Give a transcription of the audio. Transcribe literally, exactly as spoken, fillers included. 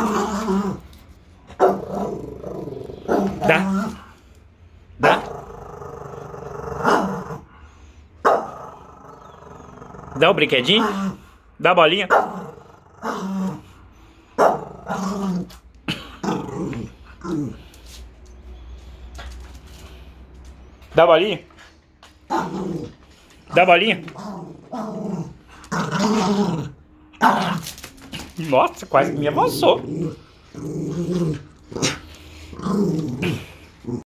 Dá. Dá. Dá o brinquedinho. Dá a bolinha. Dá a bolinha. Dá a bolinha. Nossa, quase me avançou.